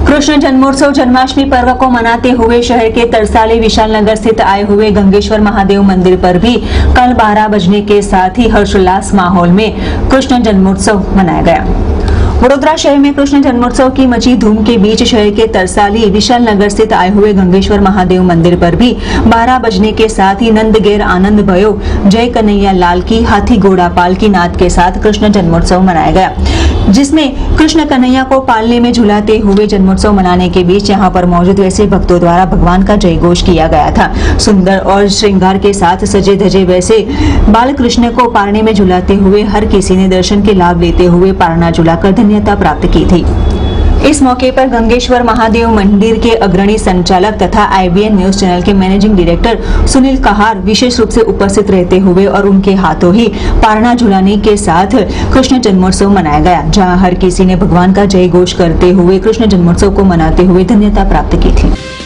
कृष्ण जन्मोत्सव जन्माष्टमी पर्व को मनाते हुए शहर के तरसाली विशाल नगर स्थित आए हुए गंगेश्वर महादेव मंदिर पर भी कल 12 बजने के साथ ही हर्षोल्लास माहौल में कृष्ण जन्मोत्सव मनाया गया। वडोदरा शहर में कृष्ण जन्मोत्सव की मची धूम के बीच शहर के तरसाली विशाल नगर स्थित आए हुए गंगेश्वर महादेव मंदिर पर भी 12 बजने के साथ ही नंद गेर आनंद भयो जय कन्हैया लाल की हाथी घोड़ा पाल की नाद के साथ कृष्ण जन्मोत्सव मनाया गया, जिसमें कृष्ण कन्हैया को पालने में झुलाते हुए जन्मोत्सव मनाने के बीच यहां पर मौजूद वैसे भक्तों द्वारा भगवान का जय घोष किया गया था। सुंदर और श्रृंगार के साथ सजे धजे वैसे बाल कृष्ण को पालने में झुलाते हुए हर किसी ने दर्शन के लाभ लेते हुए पालना झुलाकर धन्यता प्राप्त की थी। इस मौके पर गंगेश्वर महादेव मंदिर के अग्रणी संचालक तथा IBN न्यूज चैनल के मैनेजिंग डायरेक्टर सुनील कहार विशेष रूप से उपस्थित रहते हुए और उनके हाथों ही पालना झुलाने के साथ कृष्ण जन्मोत्सव मनाया गया, जहां हर किसी ने भगवान का जय घोष करते हुए कृष्ण जन्मोत्सव को मनाते हुए धन्यता प्राप्त की थी।